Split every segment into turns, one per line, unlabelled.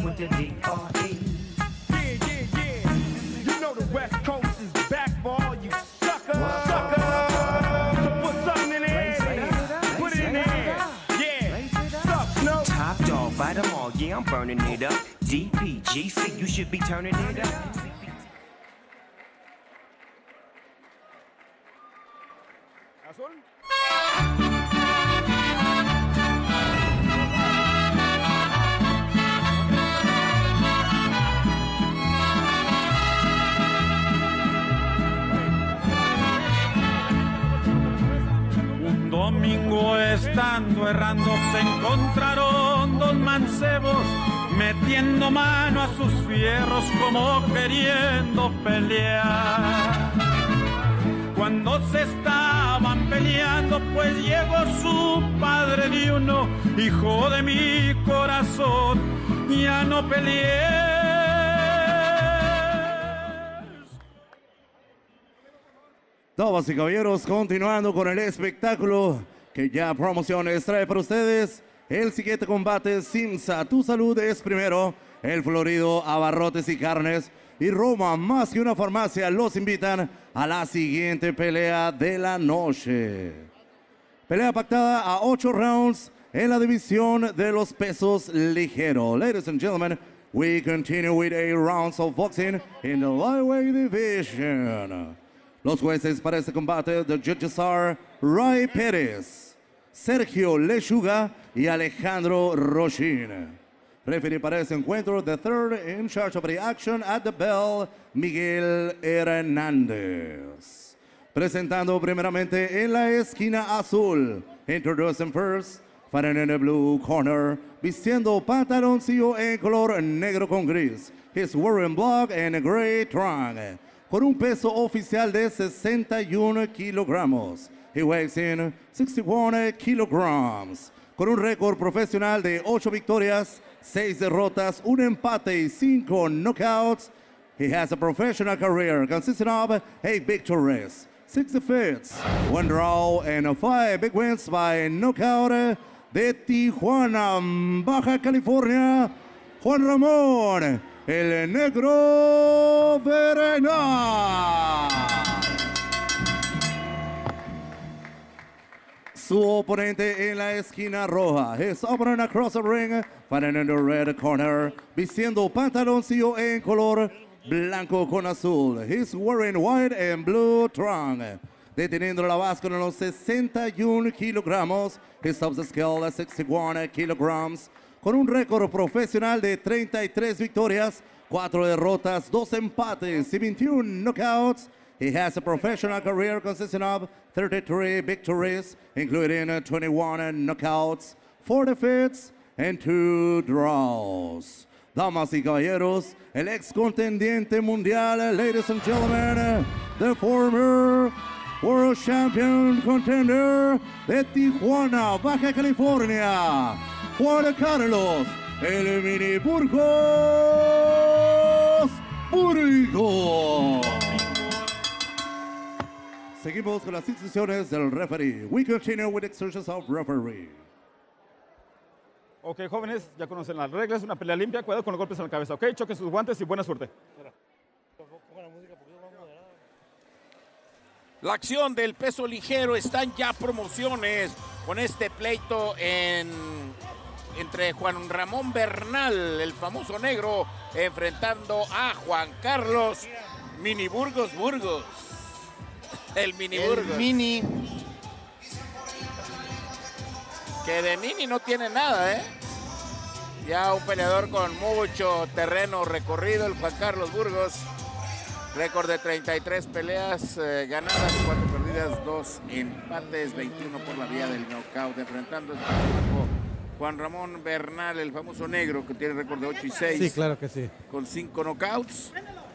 with the D.R.E.
Yeah. You know the West Coast is back for all you suckers. So put something in there. Put it in there. Yeah. Suck, no.
Top dog, fight them all. Yeah, I'm burning it up. DPGC, you should be turning it up.
Azul.
Un domingo estando errando se encontraron dos mancebos metiendo mano a sus fierros como queriendo pelear. Cuando se estaban peleando pues llegó su padre de uno, hijo de mi corazón, ya no peleé.
Damas y caballeros, continuando con el espectáculo que ya Promociones trae para ustedes. El siguiente combate, Simsa, tu salud es primero. El Florido, Abarrotes y Carnes y Roma, más que una farmacia, los invitan a la siguiente pelea de la noche. Pelea pactada a 8 rounds en la división de los pesos ligeros. Ladies and gentlemen, we continue with 8 rounds of boxing in the lightweight division. Los jueces para este combate, the judges are Ray Pérez, Sergio Lechuga y Alejandro Rochin. Referee para este encuentro, the third in charge of the action at the bell, Miguel Hernández. Presentando primeramente en la esquina azul, introducing first, fighting in the blue corner, vistiendo pantaloncillo en color negro con gris. He's wearing black and gray trunk, con un peso oficial de 61 kilogramos. He weighs in 61 kilograms. Con un récord profesional de 8 victorias, 6 derrotas, 1 empate y 5 knockouts. He has a professional career consisting of 8 victories, 6 defeats, 1 draw, and 5 big wins by knockout. De Tijuana, Baja California, Juan Ramón, el Negro Verena. Su oponente en la esquina roja, his opponent across the ring, fighting in the red corner, vistiendo pantaloncillo en color blanco con azul. He's wearing white and blue trunk. Deteniendo la báscula en los 61 kilogramos, he stops the scale at 61 kilograms. Con un récord profesional de 33 victorias, 4 derrotas, 2 empates y 21 knockouts. He has a professional career consisting of 33 victories, including 21 knockouts, 4 defeats, and 2 draws. Damas y caballeros, el ex contendiente mundial, ladies and gentlemen, the former world champion contender de Tijuana, Baja California, Juan Carlos, el Mini Burgos Burgos. Seguimos con las instrucciones del referee. We continue with instructions of referee.
Ok, jóvenes, ya conocen las reglas. Una pelea limpia, cuidado con los golpes en la cabeza. Ok, choquen sus guantes y buena suerte.
La acción del peso ligero, están ya Promociones con este pleito entre Juan Ramón Bernal, el famoso negro, enfrentando a Juan Carlos Mini Burgos Burgos. El Mini Burgos.
Mini.
Que de mini no tiene nada, ¿eh? Ya un peleador con mucho terreno recorrido, el Juan Carlos Burgos. Récord de 33 peleas ganadas, 4 perdidas, 2 empates, 21 por la vía del knockout. Enfrentando este Juan Ramón Bernal, el famoso negro, que tiene récord de 8 y 6.
Sí, claro que sí.
Con 5 knockouts.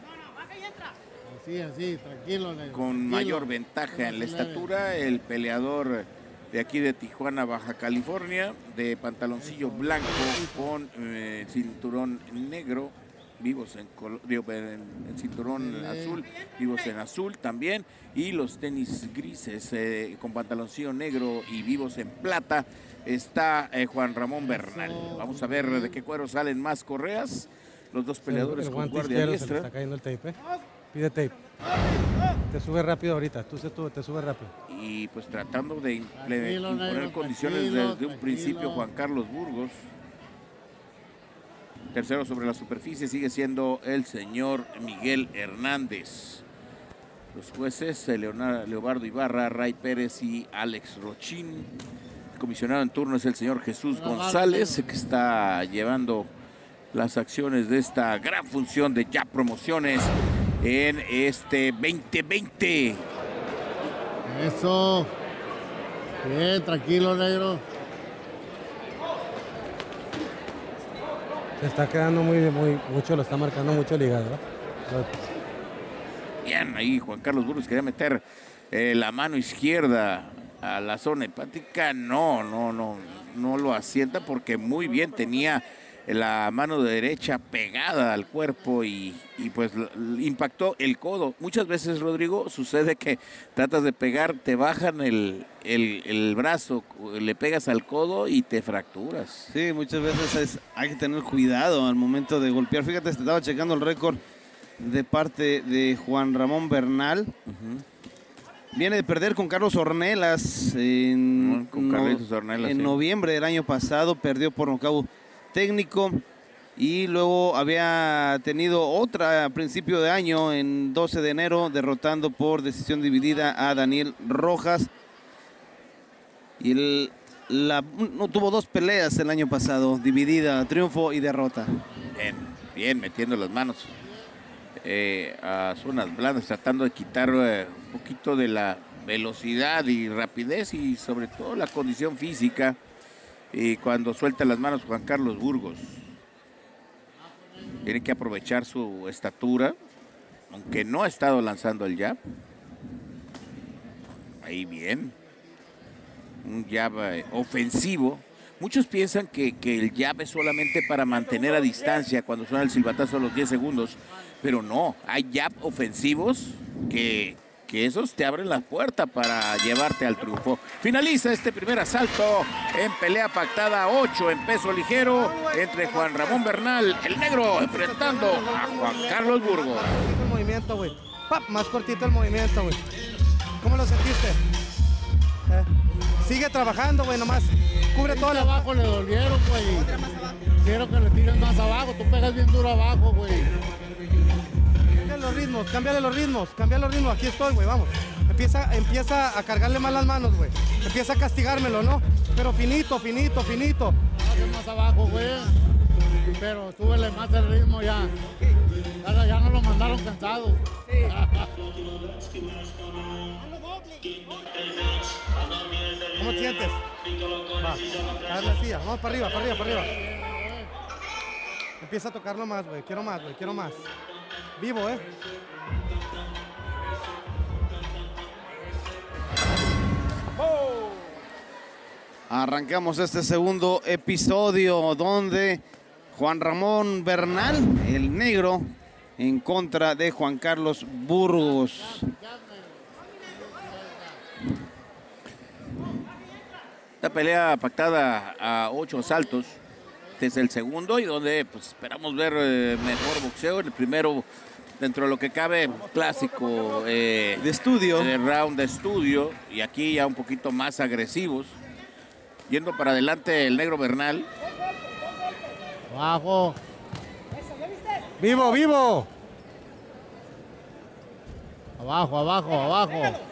Así, tranquilo.
Con mayor ventaja en la estatura, el peleador de aquí de Tijuana, Baja California, de pantaloncillo blanco con cinturón negro, vivos en cinturón azul, vivos en azul también, y los tenis grises con pantaloncillo negro y vivos en plata, está Juan Ramón Bernal. Vamos a ver de qué cuero salen más correas. Los dos peleadores con guardia diestra.
Está cayendo el tape, Pide tape. Te sube rápido ahorita, te sube rápido.
Y pues tratando de imponer condiciones desde un principio Juan Carlos Burgos. Tercero sobre la superficie sigue siendo el señor Miguel Hernández. Los jueces, Leobardo Ibarra, Ray Pérez y Alex Rochín. El comisionado en turno es el señor Jesús González, que está llevando las acciones de esta gran función de Ya Promociones en este 2020.
Eso. Bien, tranquilo, negro.
Se está quedando mucho, lo está marcando mucho el hígado.
Bien, ahí Juan Carlos Burgos quería meter la mano izquierda a la zona hepática. No lo asienta porque muy bien tenía la mano derecha pegada al cuerpo y pues impactó el codo. Muchas veces, Rodrigo, sucede que tratas de pegar, te bajan el brazo, le pegas al codo y te fracturas.
Sí, muchas veces hay que tener cuidado al momento de golpear. Fíjate, estaba checando el récord de parte de Juan Ramón Bernal. Viene de perder con Carlos Ornelas en noviembre del año pasado. Perdió por nocaut técnico y luego había tenido otra a principio de año, en 12 de enero, derrotando por decisión dividida a Daniel Rojas. Y no tuvo 2 peleas el año pasado, dividida, triunfo y derrota.
Bien, metiendo las manos a zonas blandas, tratando de quitar un poquito de la velocidad y rapidez y sobre todo la condición física. Y cuando suelta las manos Juan Carlos Burgos, tiene que aprovechar su estatura, aunque no ha estado lanzando el jab. Ahí bien, un jab ofensivo. Muchos piensan que el jab es solamente para mantener a distancia cuando suena el silbatazo a los 10 segundos, pero no, hay jab ofensivos que esos te abren la puerta para llevarte al triunfo. Finaliza este primer asalto en pelea pactada 8 en peso ligero entre Juan Ramón Bernal, el negro, enfrentando a Juan Carlos Burgos.
El movimiento, güey. Más cortito el movimiento, güey. ¿Cómo lo sentiste? Sigue trabajando, güey, nomás. Cubre todo.
Abajo le dolieron, güey. Quiero que le tires más abajo. Tú pegas bien duro abajo, güey.
Cámbiale los ritmos. Aquí estoy, güey, vamos. Empieza a cargarle más las manos, güey. Empieza a castigármelo, ¿no? Pero finito.
Hace más abajo, güey. Pero súbele más el ritmo ya. Ya no lo mandaron cansado.
¿Cómo te sientes? Va, a la silla. Vamos para arriba. Empieza a tocarlo más, güey. Quiero más. Vivo,
Arrancamos este segundo episodio donde Juan Ramón Bernal, el negro, en contra de Juan Carlos Burgos.
Esta pelea pactada a 8 asaltos. Este es el segundo y donde pues, esperamos ver mejor boxeo. El primero, dentro de lo que cabe, clásico
de estudio.
De round de estudio. Y aquí ya un poquito más agresivos. Yendo para adelante el negro Bernal.
Abajo.
Vivo.
Abajo.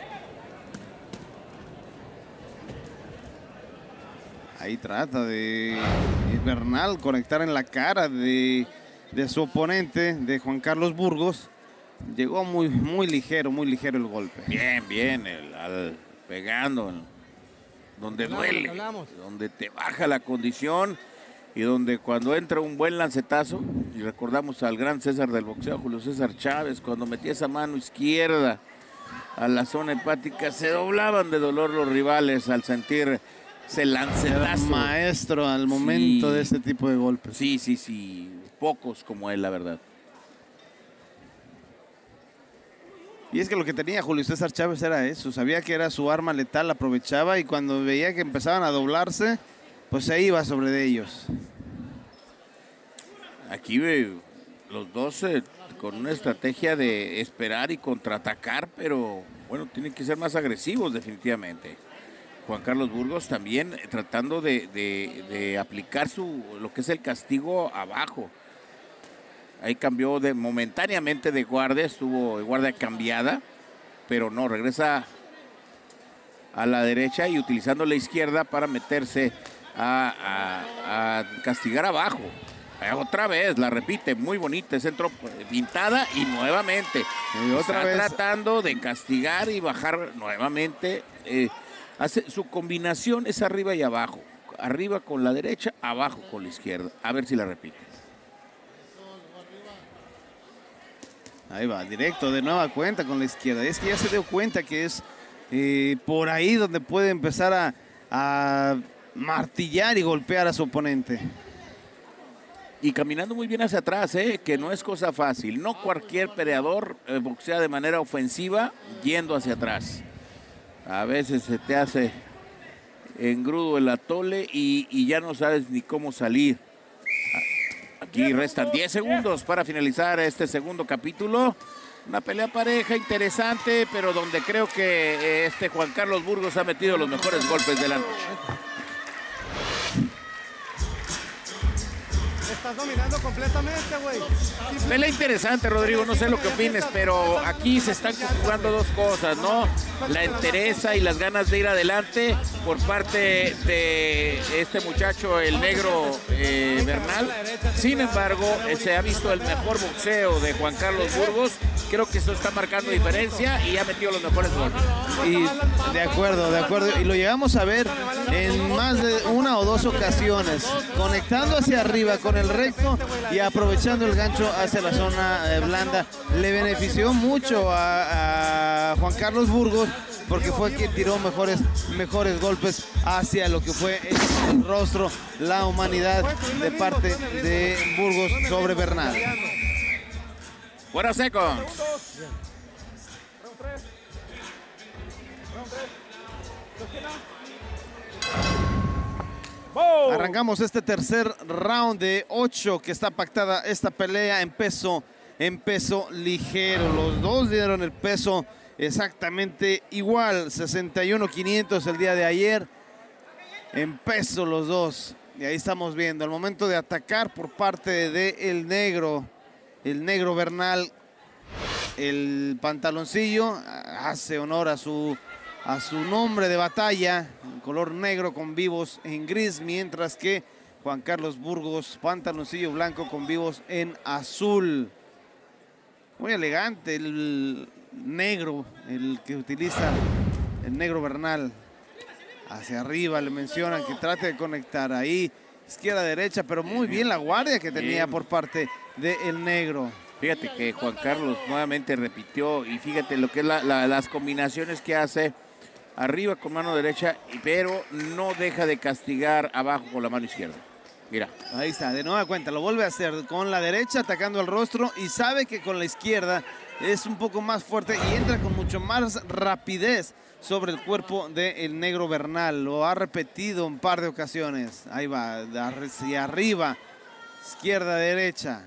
Ahí trata de Bernal conectar en la cara de su oponente, de Juan Carlos Burgos. Llegó muy ligero el golpe.
Bien, pegando, donde duele, donde te baja la condición y donde cuando entra un buen lancetazo, y recordamos al gran César del boxeo, Julio César Chávez, cuando metía esa mano izquierda a la zona hepática, se doblaban de dolor los rivales al sentir ese lancetazo.
Maestro al momento de este tipo de golpes.
Sí, pocos como él, la verdad.
Y es que lo que tenía Julio César Chávez era eso, sabía que era su arma letal, aprovechaba y cuando veía que empezaban a doblarse, pues se iba sobre de ellos.
Aquí los dos con una estrategia de esperar y contraatacar, pero bueno, tienen que ser más agresivos definitivamente. Juan Carlos Burgos también tratando de aplicar lo que es el castigo abajo. Ahí cambió momentáneamente de guardia, estuvo de guardia cambiada, pero no, regresa a la derecha y utilizando la izquierda para meterse a castigar abajo. Otra vez, la repite, muy bonita, centro pintada y nuevamente. Otra vez tratando de castigar y bajar nuevamente. Su combinación es arriba y abajo. Arriba con la derecha, abajo con la izquierda. A ver si la repite.
Ahí va, directo, de nueva cuenta con la izquierda. Es que ya se dio cuenta que es por ahí donde puede empezar a martillar y golpear a su oponente.
Y caminando muy bien hacia atrás, que no es cosa fácil. No cualquier peleador boxea de manera ofensiva yendo hacia atrás. A veces se te hace engrudo el atole y ya no sabes ni cómo salir. Aquí restan 10 segundos para finalizar este segundo capítulo. Una pelea pareja interesante, pero donde creo que Juan Carlos Burgos ha metido los mejores golpes de la noche.
Estás dominando completamente, güey.
Pelea interesante, Rodrigo, no sé lo que opines, pero aquí se están conjugando dos cosas, ¿no? La entereza y las ganas de ir adelante por parte de este muchacho, el negro Bernal. Sin embargo, se ha visto el mejor boxeo de Juan Carlos Burgos. Creo que eso está marcando diferencia y ha metido los mejores golpes.
Y de acuerdo. Y lo llegamos a ver en más de una o dos ocasiones, conectando hacia arriba con el recto y aprovechando el gancho hacia la zona blanda. Le benefició mucho a Juan Carlos Burgos porque fue quien tiró mejores golpes hacia lo que fue el rostro, la humanidad de parte de Burgos sobre Bernal.
Fuera seconds.
Arrancamos este tercer round de 8 que está pactada esta pelea en peso ligero. Los dos dieron el peso exactamente igual, 61.500 el día de ayer. En peso los dos. Y ahí estamos viendo, al momento de atacar por parte del negro, el negro Bernal, el pantaloncillo hace honor a su nombre de batalla, en color negro con vivos en gris, mientras que Juan Carlos Burgos, pantaloncillo blanco con vivos en azul. Muy elegante el negro, el que utiliza el negro Bernal. Hacia arriba le mencionan que trate de conectar ahí, izquierda-derecha, pero muy bien la guardia que tenía por parte del negro.
Fíjate que Juan Carlos nuevamente repitió y fíjate lo que es las combinaciones que hace arriba con mano derecha, pero no deja de castigar abajo con la mano izquierda. Mira.
Ahí está, de nueva cuenta, lo vuelve a hacer con la derecha atacando al rostro y sabe que con la izquierda es un poco más fuerte y entra con mucho más rapidez sobre el cuerpo del negro Bernal. Lo ha repetido un par de ocasiones. Ahí va, hacia arriba, izquierda-derecha.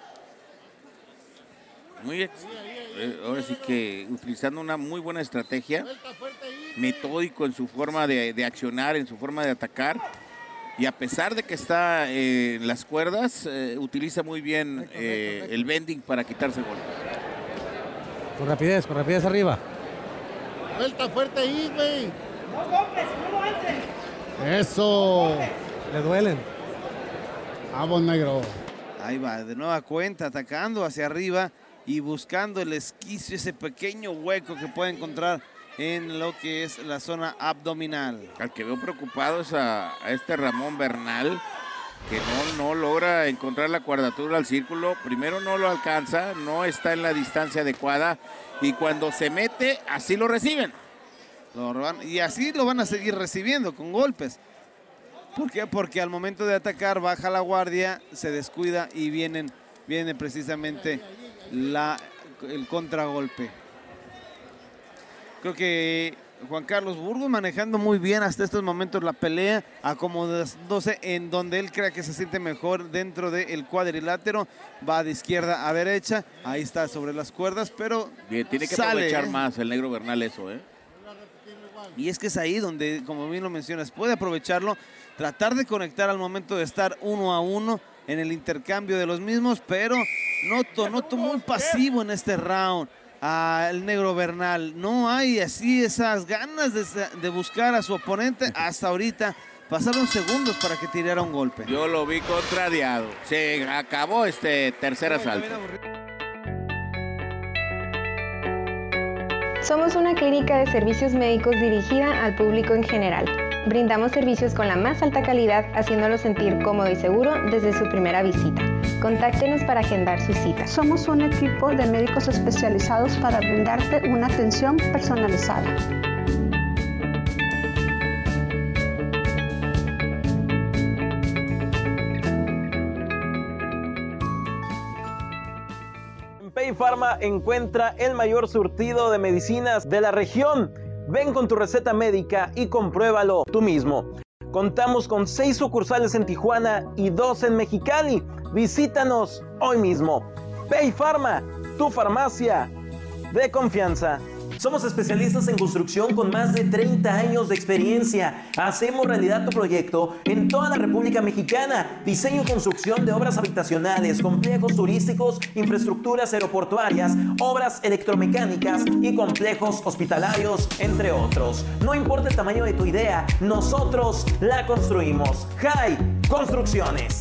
Ahora sí que utilizando una muy buena estrategia, metódico en su forma de accionar, en su forma de atacar, y a pesar de que está en las cuerdas, utiliza muy bien el bending para quitarse golpes.
Con rapidez arriba.
Vuelta fuerte ahí, güey.
No golpes, no lo entres.
Eso.
Le duelen.
Vamos, negro.
Ahí va, de nueva cuenta, atacando hacia arriba y buscando el esquicio, ese pequeño hueco que puede encontrar en lo que es la zona abdominal.
Al que veo preocupado es a este Ramón Bernal, que no logra encontrar la cuadratura al círculo. Primero no lo alcanza, no está en la distancia adecuada y cuando se mete, así lo reciben.
Y así lo van a seguir recibiendo con golpes. ¿Por qué? Porque al momento de atacar baja la guardia, se descuida y viene precisamente el contragolpe. Creo que Juan Carlos Burgos manejando muy bien hasta estos momentos la pelea, acomodándose en donde él crea que se siente mejor dentro del cuadrilátero. Va de izquierda a derecha, ahí está sobre las cuerdas, pero
bien, tiene que
sale,
aprovechar más el negro Bernal eso, ¿eh?
Y es que es ahí donde, como bien lo mencionas, puede aprovecharlo, tratar de conectar al momento de estar 1 a 1 en el intercambio de los mismos, pero noto muy pasivo en este round al negro Bernal. No hay así esas ganas de buscar a su oponente. Hasta ahorita pasaron segundos para que tirara un golpe.
Yo lo vi contrariado. Se acabó este tercer asalto.
Somos una clínica de servicios médicos dirigida al público en general. Brindamos servicios con la más alta calidad, haciéndolo sentir cómodo y seguro desde su primera visita. Contáctenos para agendar su cita.
Somos un equipo de médicos especializados para brindarte una atención personalizada.
En Pay Pharma encuentra el mayor surtido de medicinas de la región. Ven con tu receta médica y compruébalo tú mismo. Contamos con 6 sucursales en Tijuana y 2 en Mexicali. Visítanos hoy mismo. Pay Pharma, tu farmacia de confianza. Somos especialistas en construcción con más de 30 años de experiencia. Hacemos realidad tu proyecto en toda la República Mexicana. Diseño y construcción de obras habitacionales, complejos turísticos, infraestructuras aeroportuarias, obras electromecánicas y complejos hospitalarios, entre otros. No importa el tamaño de tu idea, nosotros la construimos. High Construcciones.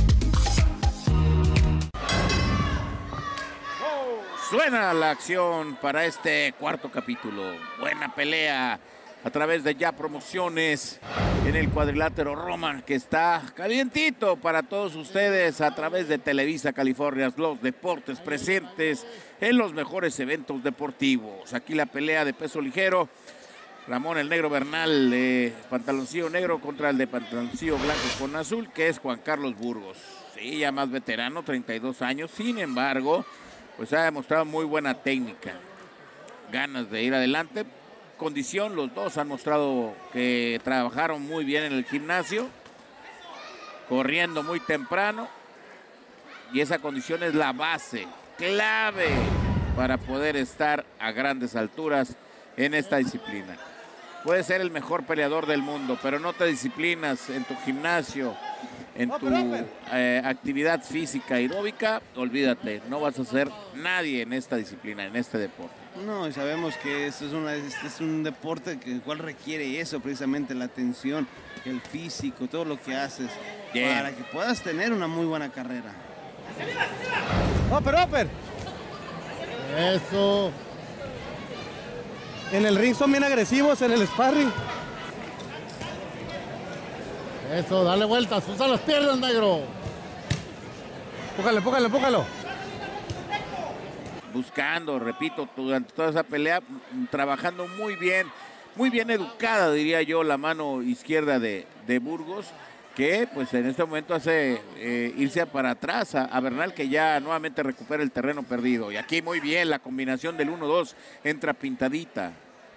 Suena la acción para este cuarto capítulo. Buena pelea a través de Ya Promociones en el cuadrilátero Roman, que está calientito para todos ustedes a través de Televisa California, los deportes presentes en los mejores eventos deportivos. Aquí la pelea de peso ligero. Ramón el negro Bernal de pantaloncillo negro contra el de pantaloncillo blanco con azul, que es Juan Carlos Burgos. Sí, ya más veterano, 32 años. Sin embargo, pues ha demostrado muy buena técnica, ganas de ir adelante, condición. Los dos han mostrado que trabajaron muy bien en el gimnasio, corriendo muy temprano, y esa condición es la base clave para poder estar a grandes alturas en esta disciplina. Puedes ser el mejor peleador del mundo, pero no te disciplinas en tu gimnasio, en tu actividad física aeróbica, olvídate, no vas a ser nadie en esta disciplina, en este deporte.
No, y sabemos que esto es un deporte que el cual requiere eso, precisamente la atención, el físico, todo lo que haces, para que puedas tener una muy buena carrera.
¡Upper!
Eso.
En el ring son bien agresivos, en el sparring.
Eso, dale vueltas, usa las piernas, negro.
Empújalo.
Buscando, repito, durante toda esa pelea, trabajando muy bien educada, diría yo, la mano izquierda de Burgos, que pues en este momento hace irse para atrás a Bernal, que ya nuevamente recupera el terreno perdido. Y aquí muy bien la combinación del 1-2, entra pintadita.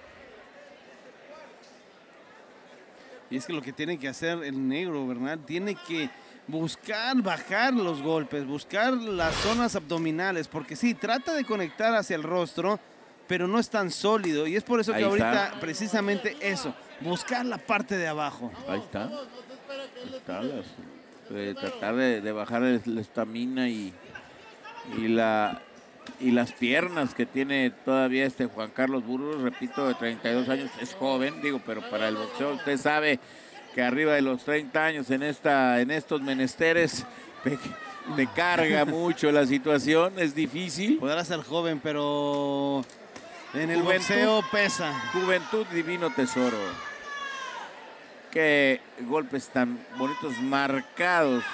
Y es que lo que tiene que hacer el negro Bernal, tiene que buscar bajar los golpes, buscar las zonas abdominales, porque sí, trata de conectar hacia el rostro, pero no es tan sólido, y es por eso que ahorita precisamente eso, buscar la parte de abajo.
Ahí está. Tratar de bajar la estamina y las piernas que tiene todavía este Juan Carlos Burgos, repito, de 32 años, es joven, pero para el boxeo usted sabe que arriba de los 30 años en estos menesteres te carga mucho la situación, es difícil.
Podrá ser joven, pero en el boxeo pesa.
Juventud, divino tesoro. Qué golpes tan bonitos, marcados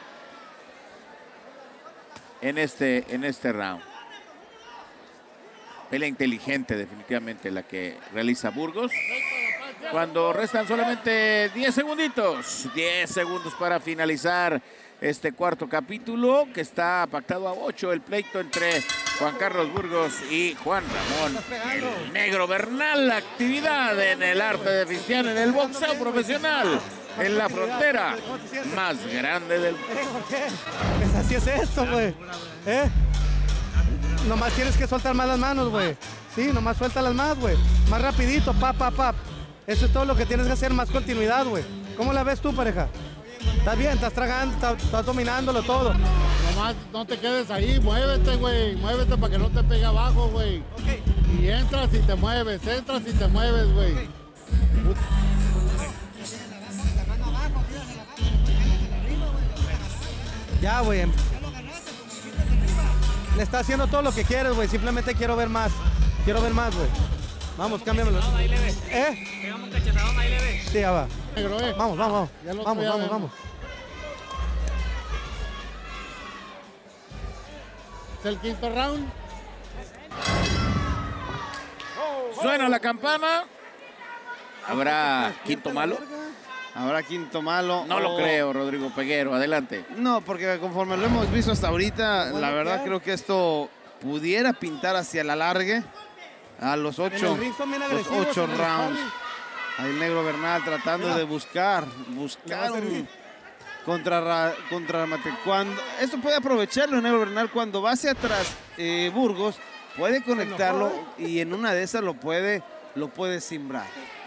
en este round. Pelea inteligente definitivamente la que realiza Burgos. cuando restan solamente 10 segunditos. 10 segundos para finalizar este cuarto capítulo, que está pactado a 8, el pleito entre Juan Carlos Burgos y Juan Ramón el Negro Bernal. La actividad en el arte de oficial en el boxeo profesional en la frontera más grande del mundo.
Pues así es esto, güey. Nomás tienes que soltar más las manos, güey. Sí, nomás suéltalas más, güey. Más rapidito, pap, pap, pap. Eso es todo lo que tienes que hacer, más continuidad, güey. ¿Cómo la ves tú, pareja? Estás bien, estás tragando, estás dominándolo todo.
Nomás no te quedes ahí, muévete, güey. Muévete para que no te pegue abajo, güey. Okay. Y entras y te mueves, güey.
Ya, güey. Le está haciendo todo lo que quieres, güey. Simplemente quiero ver más. Quiero ver más, güey. Vamos, cámbiamelo.
Pegamos un cachetadón ahí leve.
Sí, ya va.
Negro,
Vamos. Vamos.
Es el quinto round.
Suena la campana. ¿Habrá quinto malo?
Habrá quinto malo.
No lo creo, Rodrigo Peguero. Adelante.
No, porque conforme lo hemos visto hasta ahorita, la verdad creo que esto pudiera pintar hacia la largue. A los 8 rounds. Ahí el Negro Bernal tratando de buscar un contrarremate. Esto puede aprovecharlo el Negro Bernal cuando va hacia atrás. Burgos puede conectarlo y en una de esas lo puede simbrar.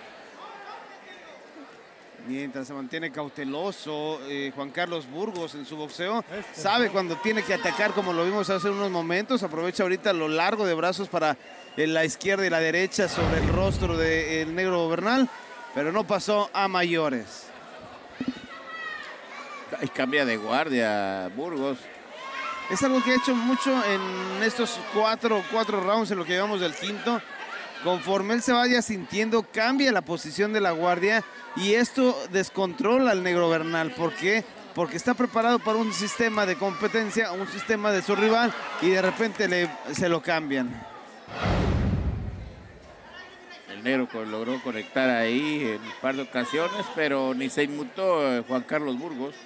Mientras se mantiene cauteloso Juan Carlos Burgos en su boxeo, sabe cuando tiene que atacar, como lo vimos hace unos momentos. Aprovecha ahorita lo largo de brazos para la izquierda y la derecha sobre el rostro del Negro Bernal, pero no pasó a mayores.
Y cambia de guardia Burgos.
Es algo que ha hecho mucho en estos cuatro rounds, en lo que llevamos del quinto. Conforme él se vaya sintiendo, cambia la posición de la guardia y esto descontrola al Negro Bernal. ¿Por qué? Porque está preparado para un sistema de competencia, un sistema de su rival y de repente se lo cambian.
El Negro logró conectar ahí en un par de ocasiones, pero ni se inmutó Juan Carlos Burgos.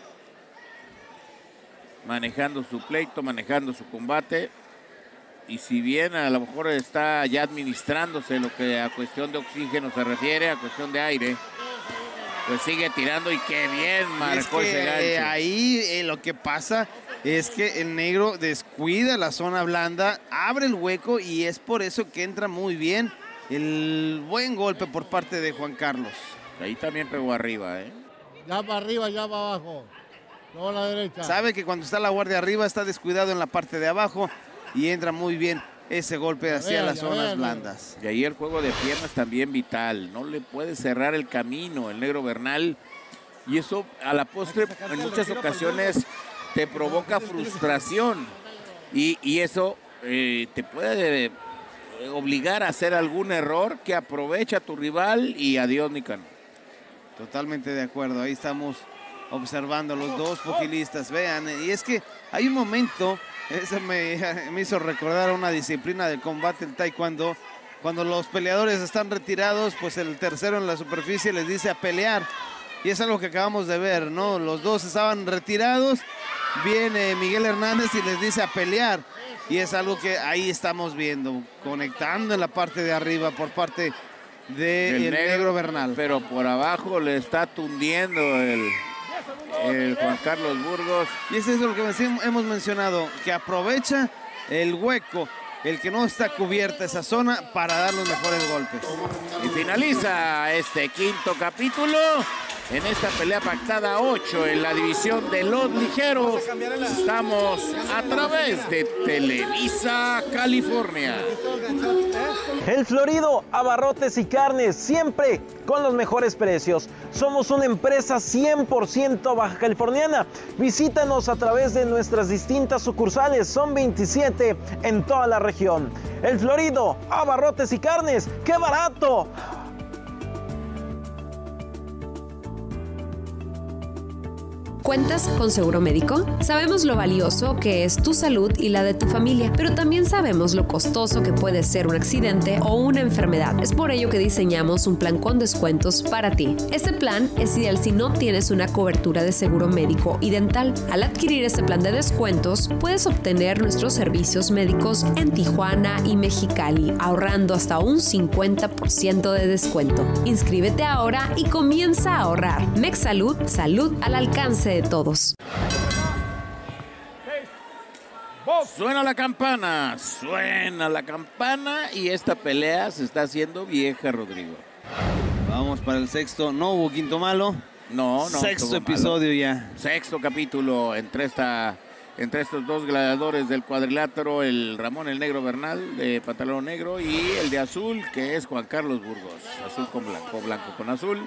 Manejando su pleito, manejando su combate. Y si bien a lo mejor está ya administrándose lo que a cuestión de oxígeno se refiere, a cuestión de aire, pues sigue tirando y qué bien marcó ese gancho.
Ahí lo que pasa es que el Negro descuida la zona blanda, abre el hueco y es por eso que entra muy bien el buen golpe por parte de Juan Carlos.
Ahí también pegó arriba, ¿eh?
Ya para arriba, ya para abajo. Luego a la derecha.
Sabe que cuando está la guardia arriba está descuidado en la parte de abajo. Y entra muy bien ese golpe hacia las zonas blandas.
Y ahí el juego de piernas también vital. No le puede cerrar el camino el Negro Bernal. Y eso a la postre en muchas ocasiones te provoca frustración. Y eso te puede obligar a hacer algún error que aprovecha a tu rival y adiós, Nican.
Totalmente de acuerdo. Ahí estamos observando los dos pugilistas. Vean, y es que hay un momento... Eso me hizo recordar una disciplina de combate, el taekwondo. Cuando los peleadores están retirados, pues el tercero en la superficie les dice a pelear. Y es algo que acabamos de ver, ¿no? Los dos estaban retirados. Viene Miguel Hernández y les dice a pelear. Y es algo que ahí estamos viendo, conectando en la parte de arriba por parte del Negro Bernal.
Pero por abajo le está tundiendo el Juan Carlos Burgos.
Y eso es lo que hemos mencionado, que aprovecha el hueco, el que no está cubierta esa zona, para dar los mejores golpes.
Y finaliza este quinto capítulo en esta pelea pactada 8 en la división de los ligeros. Estamos a través de Televisa California.
El Florido, abarrotes y carnes, siempre con los mejores precios. Somos una empresa 100% baja californiana. Visítanos a través de nuestras distintas sucursales, son 27 en toda la región. El Florido, abarrotes y carnes, ¡qué barato!
¿Cuentas con seguro médico? Sabemos lo valioso que es tu salud y la de tu familia, pero también sabemos lo costoso que puede ser un accidente o una enfermedad. Es por ello que diseñamos un plan con descuentos para ti. Este plan es ideal si no tienes una cobertura de seguro médico y dental. Al adquirir este plan de descuentos, puedes obtener nuestros servicios médicos en Tijuana y Mexicali, ahorrando hasta un 50% de descuento. Inscríbete ahora y comienza a ahorrar. MexSalud, salud al alcance de todos.
Suena la campana y esta pelea se está haciendo vieja, Rodrigo.
Vamos para el sexto, no hubo quinto malo.
No.
Sexto episodio ya.
Sexto capítulo entre estos dos gladiadores del cuadrilátero, el Ramón el Negro Bernal de pantalón negro y el de azul, que es Juan Carlos Burgos. Azul con blanco, blanco con azul.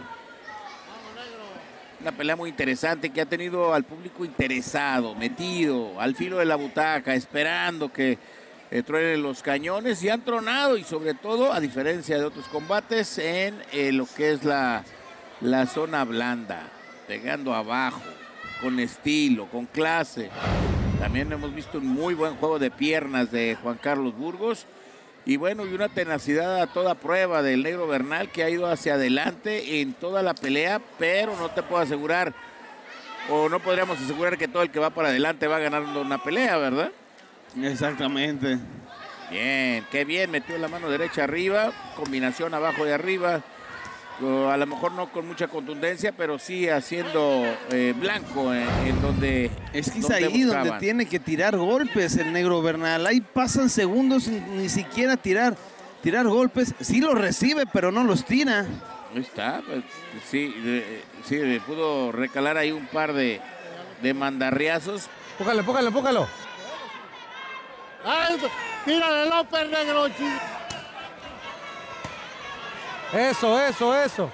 Una pelea muy interesante que ha tenido al público interesado, metido al filo de la butaca, esperando que truenen los cañones, y han tronado, y sobre todo, a diferencia de otros combates, en lo que es la zona blanda, pegando abajo, con estilo, con clase. También hemos visto un muy buen juego de piernas de Juan Carlos Burgos, y bueno, y una tenacidad a toda prueba del Negro Bernal, que ha ido hacia adelante en toda la pelea, pero no te puedo asegurar, o no podríamos asegurar que todo el que va para adelante va ganando una pelea, ¿verdad?
Exactamente.
Bien, qué bien, metió la mano derecha arriba, combinación abajo y arriba, a lo mejor no con mucha contundencia, pero sí haciendo blanco en donde...
Es que es ahí donde tiene que tirar golpes el Negro Bernal. Ahí pasan segundos sin ni siquiera tirar golpes. Sí los recibe, pero no los tira.
Ahí está, pues, sí, pudo recalar ahí un par de mandarriazos.
Pócalo.
¡Ay, tírale López, negro! Eso.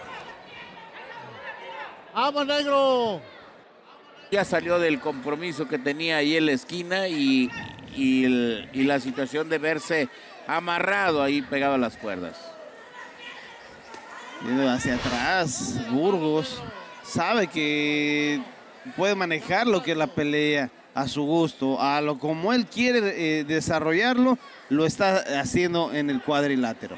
¡Vamos, negro!
Ya salió del compromiso que tenía ahí en la esquina y la situación de verse amarrado ahí pegado a las cuerdas.
Viendo hacia atrás, Burgos sabe que puede manejar lo que es la pelea a su gusto, a lo como él quiere desarrollarlo, lo está haciendo en el cuadrilátero.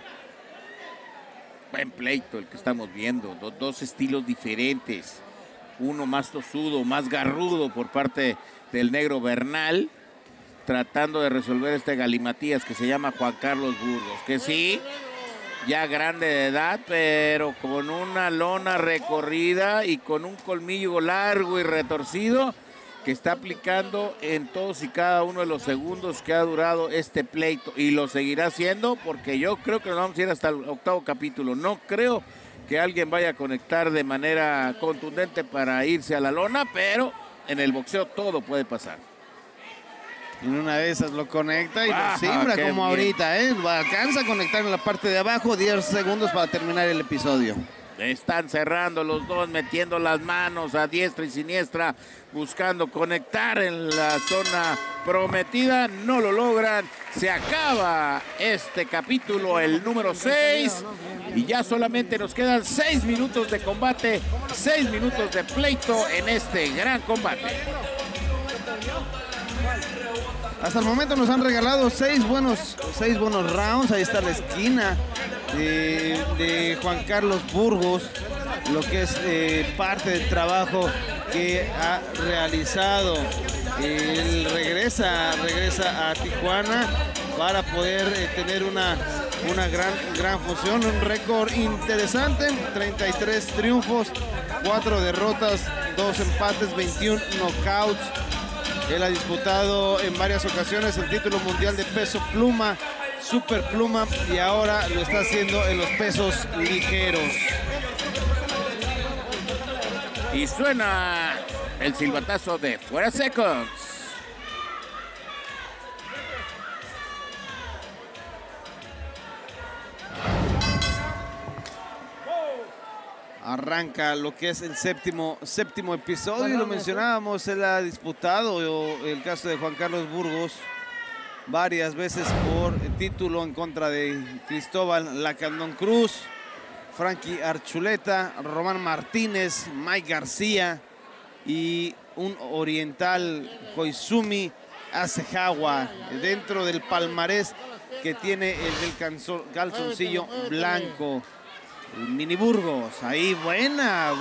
Buen pleito el que estamos viendo, dos estilos diferentes, uno más tosudo, más garrudo por parte del Negro Bernal, tratando de resolver este galimatías que se llama Juan Carlos Burgos, que sí, ya grande de edad, pero con una lona recorrida y con un colmillo largo y retorcido que está aplicando en todos y cada uno de los segundos que ha durado este pleito, y lo seguirá haciendo, porque yo creo que nos vamos a ir hasta el octavo capítulo. No creo que alguien vaya a conectar de manera contundente para irse a la lona, pero en el boxeo todo puede pasar.
En una de esas lo conecta y lo simbra como bien. Ahorita, alcanza a conectar en la parte de abajo, 10 segundos para terminar el episodio.
Están cerrando los dos, metiendo las manos a diestra y siniestra, buscando conectar en la zona prometida. No lo logran. Se acaba este capítulo, el número 6. Y ya solamente nos quedan 6 minutos de combate, 6 minutos de pleito en este gran combate.
Hasta el momento nos han regalado 6 buenos rounds. Ahí está la esquina de Juan Carlos Burgos, lo que es parte del trabajo que ha realizado. Él regresa a Tijuana para poder tener una gran función, un récord interesante, 33 triunfos, 4 derrotas, 2 empates, 21 knockouts. Él ha disputado en varias ocasiones el título mundial de peso pluma, super pluma, y ahora lo está haciendo en los pesos ligeros.
Y suena el silbatazo de fuera seconds.
Arranca lo que es el séptimo episodio, lo mencionábamos, él ha disputado el caso de Juan Carlos Burgos varias veces por el título en contra de Cristóbal Lacandón Cruz, Frankie Archuleta, Román Martínez, Mike García. y un oriental Koizumi Asajawa dentro del palmarés que tiene el del calzoncillo blanco. El Mini Burgos, ahí buen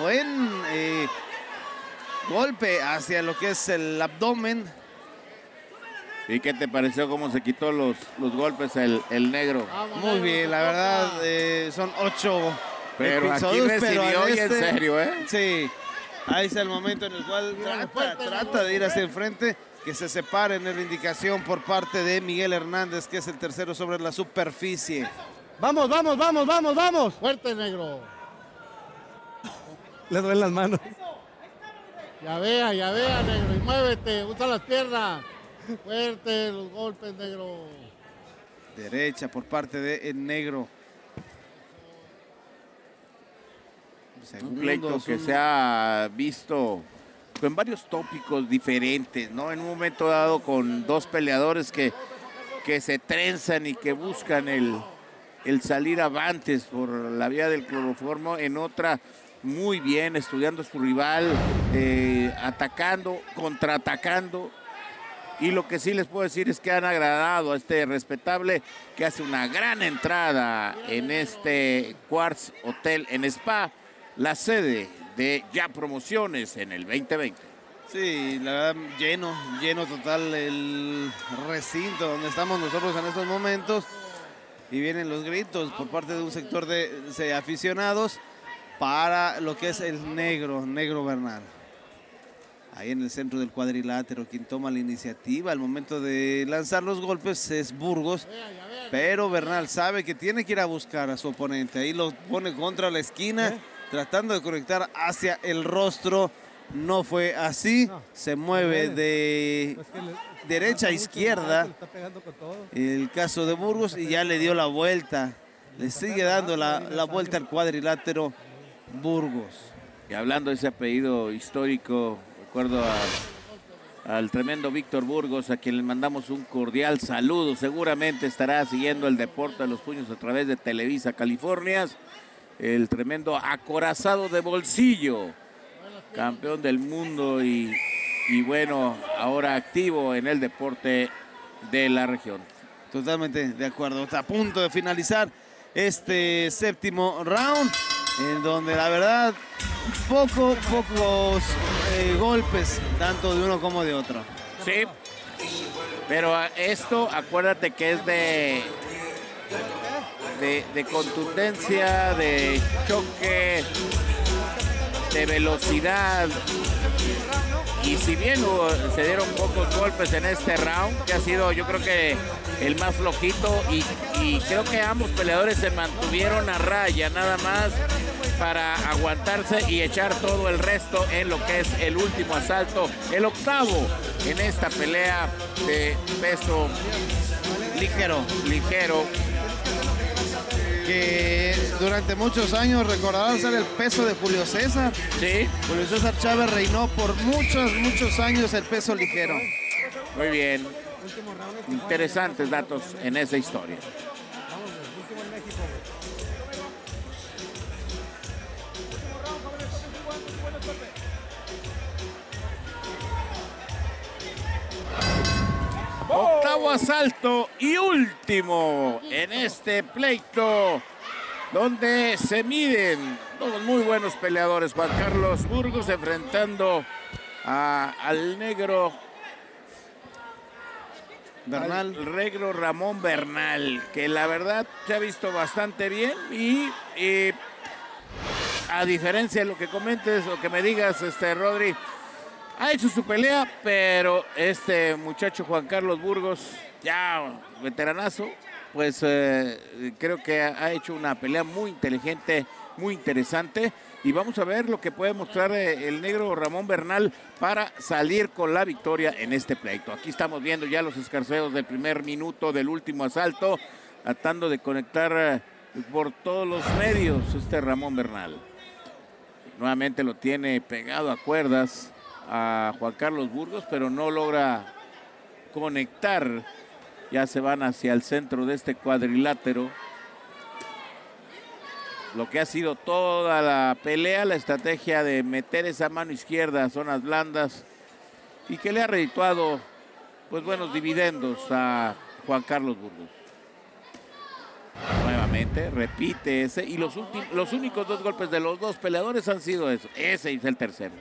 golpe hacia lo que es el abdomen.
¿Y qué te pareció cómo se quitó los golpes el negro?
Muy bien, la verdad, son 8
pero
episodios,
aquí recibió y en serio, ¿eh?
Sí, ahí está el momento en el cual trata de ir hacia el frente, que se separen en la indicación por parte de Miguel Hernández, que es el tercero sobre la superficie.
Vamos, vamos, vamos, vamos, vamos.
Fuerte, negro.
Le duelen las manos.
Ya vea, negro. Y muévete, usa las piernas. Fuerte los golpes, negro.
Derecha por parte de el negro.
Un pleito que se ha visto con varios tópicos diferentes, ¿no? En un momento dado con dos peleadores que se trenzan y que buscan el salir avantes por la vía del cloroformo. En otra, muy bien, estudiando a su rival, atacando, contraatacando. Y lo que sí les puedo decir es que han agradado a este respetable que hace una gran entrada en este Quartz Hotel en Spa, la sede de Ya Promociones en el 2020.
Sí, la verdad, lleno total el recinto donde estamos nosotros en estos momentos. Y vienen los gritos por parte de un sector de aficionados para lo que es el negro Bernal. Ahí en el centro del cuadrilátero, quien toma la iniciativa al momento de lanzar los golpes es Burgos, pero Bernal sabe que tiene que ir a buscar a su oponente. Ahí lo pone contra la esquina, tratando de conectar hacia el rostro. No fue así, se mueve de derecha a izquierda el caso de Burgos y ya le dio la vuelta. Le sigue dando la vuelta al cuadrilátero Burgos.
Y hablando de ese apellido histórico, recuerdo al tremendo Víctor Burgos, a quien le mandamos un cordial saludo. Seguramente estará siguiendo el deporte de los puños a través de Televisa California. El tremendo acorazado de bolsillo, campeón del mundo y bueno, ahora activo en el deporte de la región.
Totalmente de acuerdo. Está a punto de finalizar este séptimo round, en donde la verdad pocos golpes, tanto de uno como de otro.
Sí, pero esto acuérdate que es de contundencia, de choque, de velocidad. Y si bien se dieron pocos golpes en este round, que ha sido yo creo que el más flojito, y creo que ambos peleadores se mantuvieron a raya nada más para aguantarse y echar todo el resto en lo que es el último asalto, el octavo en esta pelea de peso ligero.
Que durante muchos años recordarán ser el peso de Julio César.
Sí.
Julio César Chávez reinó por muchos años el peso ligero.
Muy bien. Interesantes datos en esa historia. Octavo asalto y último en este pleito, donde se miden dos muy buenos peleadores. Juan Carlos Burgos enfrentando al negro
Bernal.
Al negro Ramón Bernal, que la verdad se ha visto bastante bien y a diferencia de lo que comentes o que me digas, Rodri, ha hecho su pelea, pero este muchacho Juan Carlos Burgos, ya veteranazo, pues creo que ha hecho una pelea muy inteligente, muy interesante. Y vamos a ver lo que puede mostrar el negro Ramón Bernal para salir con la victoria en este pleito. Aquí estamos viendo ya los escarceos del primer minuto del último asalto, tratando de conectar por todos los medios Ramón Bernal. Nuevamente lo tiene pegado a cuerdas a Juan Carlos Burgos, pero no logra conectar. Ya se van hacia el centro de este cuadrilátero. lo que ha sido toda la pelea, la estrategia de meter esa mano izquierda a zonas blandas y que le ha redituado pues buenos dividendos a Juan Carlos Burgos. Nuevamente, repite ese, y los únicos 2 golpes de los 2 peleadores han sido eso, ese y el tercero.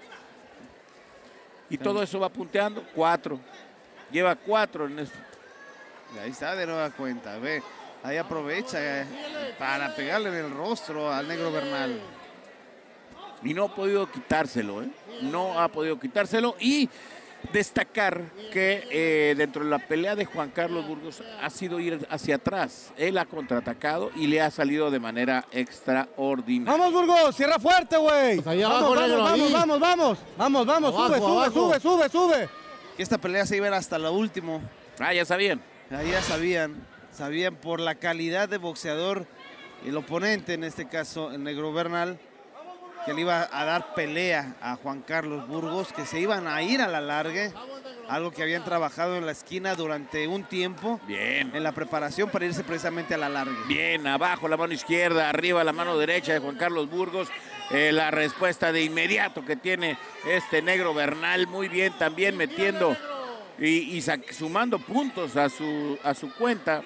Y todo eso va punteando, 4. Lleva 4 en esto.
Y ahí está de nueva cuenta, ve. Ahí aprovecha para pegarle en el rostro al Negro Bernal.
Y no ha podido quitárselo, ¿eh? No ha podido quitárselo. Y destacar que dentro de la pelea de Juan Carlos Burgos ha sido ir hacia atrás. Él ha contraatacado y le ha salido de manera extraordinaria.
¡Vamos, Burgos! ¡Cierra fuerte, güey!
Pues ahí abajo,
vamos,
abajo,
sube.
Que esta pelea se iba a ir hasta lo último.
Ah, ya sabían.
Ahí ya sabían por la calidad de boxeador, el oponente, en este caso el Negro Bernal, que le iba a dar pelea a Juan Carlos Burgos, que se iban a ir a la largue, algo que habían trabajado en la esquina durante un tiempo.
Bien.
En la preparación para irse precisamente a la largue.
Bien, abajo la mano izquierda, arriba la mano derecha de Juan Carlos Burgos. La respuesta de inmediato que tiene este Negro Bernal, muy bien, también metiendo y sumando puntos a su cuenta.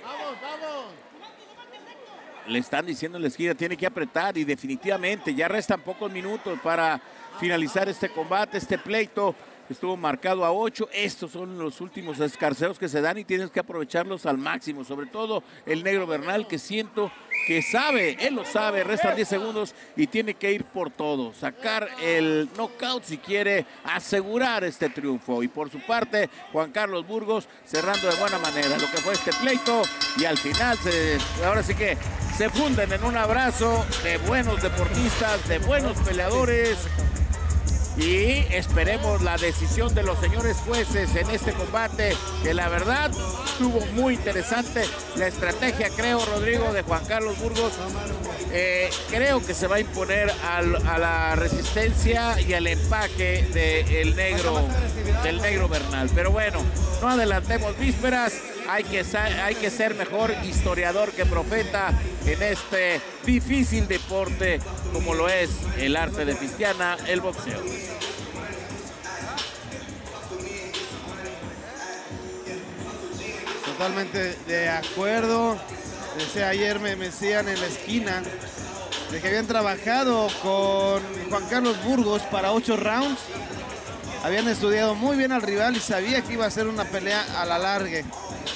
Le están diciendo en la esquina, tiene que apretar y definitivamente ya restan pocos minutos para finalizar este combate, este pleito. Estuvo marcado a 8. Estos son los últimos escarceos que se dan y tienes que aprovecharlos al máximo. Sobre todo el Negro Bernal, que siento que sabe, él lo sabe, restan 10 segundos y tiene que ir por todo. Sacar el knockout si quiere asegurar este triunfo. Y por su parte, Juan Carlos Burgos cerrando de buena manera lo que fue este pleito. Y al final, ahora sí que se funden en un abrazo de buenos deportistas, de buenos peleadores. Y esperemos la decisión de los señores jueces en este combate, que la verdad estuvo muy interesante. La estrategia, creo, Rodrigo, de Juan Carlos Burgos, creo que se va a imponer a la resistencia y al empaque del Negro Bernal. Pero bueno, no adelantemos vísperas. Hay que ser mejor historiador que profeta en este difícil deporte como lo es el arte de Fistiana, el boxeo.
Totalmente de acuerdo. Decía ayer, me decían en la esquina de que habían trabajado con Juan Carlos Burgos para 8 rounds. Habían estudiado muy bien al rival y sabía que iba a ser una pelea a la larga.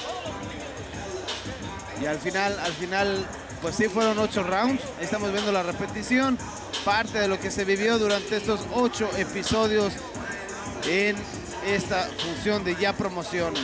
Y al final, pues sí fueron 8 rounds. Ahí estamos viendo la repetición. Parte de lo que se vivió durante estos 8 episodios en esta función de Ya Promociones.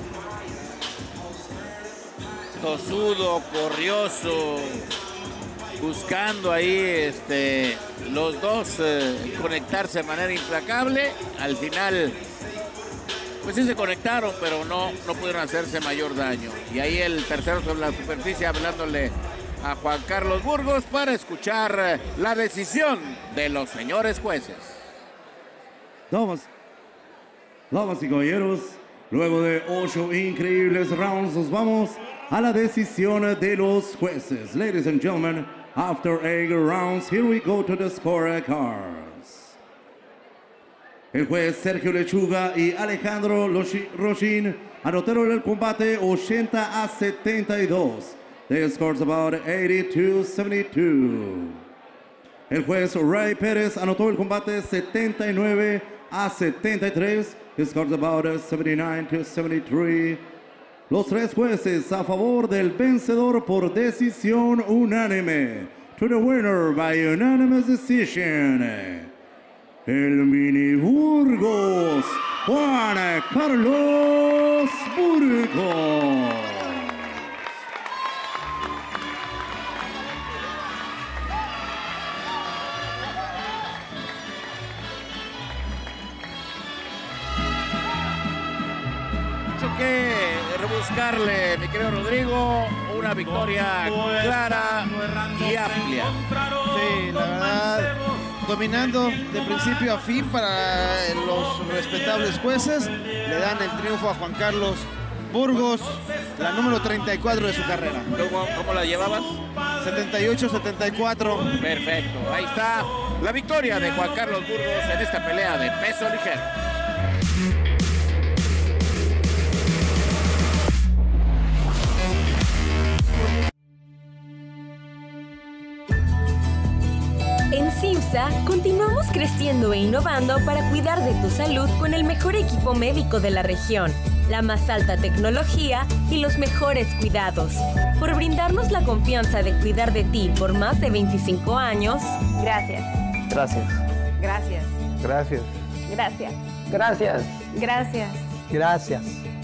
Tosudo, corrioso, buscando ahí los dos conectarse de manera implacable. Al final, pues sí se conectaron, pero no pudieron hacerse mayor daño. Y ahí el tercero sobre la superficie hablándole a Juan Carlos Burgos para escuchar la decisión de los señores jueces.
Damas y caballeros, luego de 8 increíbles rounds, nos vamos a la decisión de los jueces. Ladies and gentlemen, after 8 rounds, here we go to the scorecards. El juez Sergio Lechuga y Alejandro Rochin anotaron el combate 80-72. The score's about 82-72. El juez Ray Pérez anotó el combate 79-73. The score's about 79-73. Los 3 jueces a favor del vencedor por decisión unánime. To the winner by unanimous decision, el Mini Burgos, Juan Carlos Burgos.
Que rebuscarle, mi querido Rodrigo, una victoria clara y amplia.
Sí, la verdad, dominando de principio a fin para los respetables jueces. Le dan el triunfo a Juan Carlos Burgos, la número 34 de su carrera.
¿Cómo la llevabas?
78-74.
Perfecto, ahí está la victoria de Juan Carlos Burgos en esta pelea de peso ligero.
En CIMSA continuamos creciendo e innovando para cuidar de tu salud con el mejor equipo médico de la región, la más alta tecnología y los mejores cuidados. Por brindarnos la confianza de cuidar de ti por más de 25 años.
Gracias.
Gracias.
Gracias.
Gracias.
Gracias.
Gracias.
Gracias.
Gracias.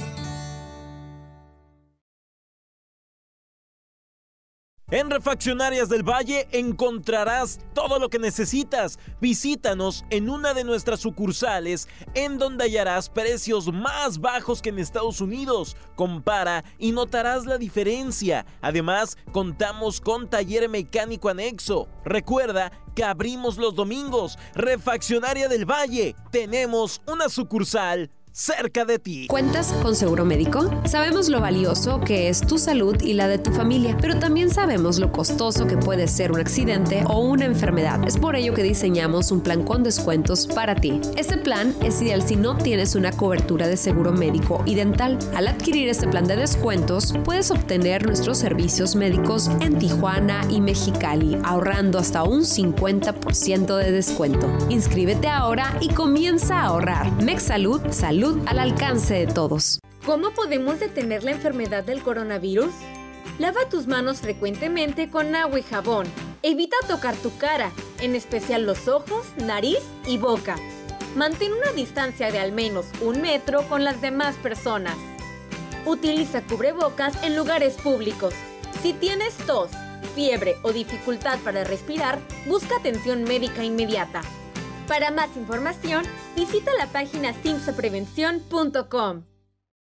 En Refaccionarias del Valle encontrarás todo lo que necesitas. Visítanos en una de nuestras sucursales, en donde hallarás precios más bajos que en Estados Unidos. Compara y notarás la diferencia. Además, contamos con taller mecánico anexo. Recuerda que abrimos los domingos. Refaccionaria del Valle. Tenemos una sucursal cerca de ti.
¿Cuentas con seguro médico? Sabemos lo valioso que es tu salud y la de tu familia, pero también sabemos lo costoso que puede ser un accidente o una enfermedad. Es por ello que diseñamos un plan con descuentos para ti. Este plan es ideal si no tienes una cobertura de seguro médico y dental. Al adquirir este plan de descuentos, puedes obtener nuestros servicios médicos en Tijuana y Mexicali, ahorrando hasta un 50% de descuento. Inscríbete ahora y comienza a ahorrar. MexSalud, salud al alcance de todos.
¿Cómo podemos detener la enfermedad del coronavirus? Lava tus manos frecuentemente con agua y jabón. Evita tocar tu cara, en especial los ojos, nariz y boca. Mantén una distancia de al menos 1 metro con las demás personas. Utiliza cubrebocas en lugares públicos. Si tienes tos, fiebre o dificultad para respirar, busca atención médica inmediata. Para más información, visita la página cimsaprevención.com.